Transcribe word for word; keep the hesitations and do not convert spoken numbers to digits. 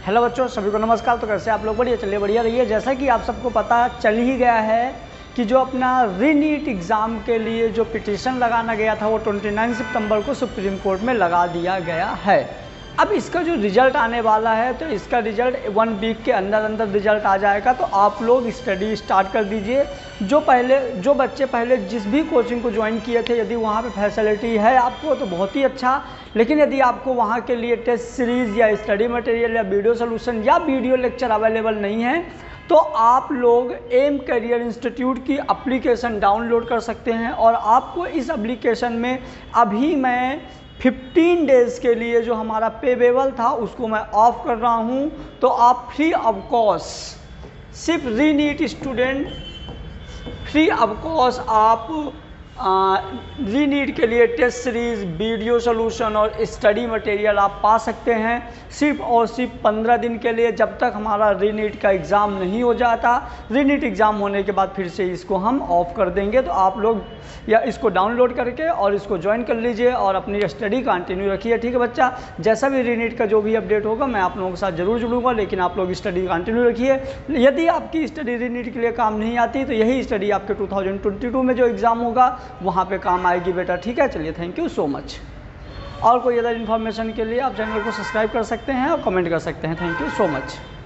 Hello बच्चों, सभी को नमस्कार। तो कैसे आप लोग? बढ़िया, चलिए बढ़िया रहिए। जैसा कि आप सबको पता चल ही गया है कि जो अपना रीनीट एग्ज़ाम के लिए जो पिटीशन लगाना गया था वो उनतीस सितंबर को सुप्रीम कोर्ट में लगा दिया गया है। अब इसका जो रिज़ल्ट आने वाला है तो इसका रिज़ल्ट वन वीक के अंदर अंदर रिज़ल्ट आ जाएगा। तो आप लोग स्टडी स्टार्ट कर दीजिए। जो पहले जो बच्चे पहले जिस भी कोचिंग को ज्वाइन किए थे, यदि वहाँ पे फैसिलिटी है आपको तो बहुत ही अच्छा। लेकिन यदि आपको वहाँ के लिए टेस्ट सीरीज़ या स्टडी मटेरियल या वीडियो सोल्यूशन या वीडियो लेक्चर अवेलेबल नहीं है तो आप लोग एम करियर इंस्टीट्यूट की एप्लीकेशन डाउनलोड कर सकते हैं। और आपको इस एप्लीकेशन में अभी मैं फिफ्टीन डेज़ के लिए जो हमारा पेबेबल था उसको मैं ऑफ कर रहा हूं। तो आप फ्री ऑफ कॉस्ट, सिर्फ रीनीट स्टूडेंट फ्री ऑफ कॉस्ट आप रीनीट के लिए टेस्ट सीरीज़, वीडियो सोल्यूशन और स्टडी मटेरियल आप पा सकते हैं सिर्फ और सिर्फ पंद्रह दिन के लिए, जब तक हमारा रीनीट का एग्ज़ाम नहीं हो जाता। रीनीट एग्ज़ाम होने के बाद फिर से इसको हम ऑफ कर देंगे। तो आप लोग या इसको डाउनलोड करके और इसको ज्वाइन कर लीजिए और अपनी स्टडी कंटिन्यू रखिए। ठीक है बच्चा, जैसा भी रीनीट का जो भी अपडेट होगा मैं आप लोगों के साथ ज़रूर जुड़ूंगा, लेकिन आप लोग स्टडी कंटिन्यू रखिए। यदि आपकी स्टडी रीनीट के लिए काम नहीं आती तो यही स्टडी आपके टू थाउजेंड ट्वेंटी टू में जो एग्ज़ाम होगा वहाँ पे काम आएगी बेटा। ठीक है, चलिए थैंक यू सो मच। और कोई अदर इन्फॉर्मेशन के लिए आप चैनल को सब्सक्राइब कर सकते हैं और कमेंट कर सकते हैं। Thank you so much.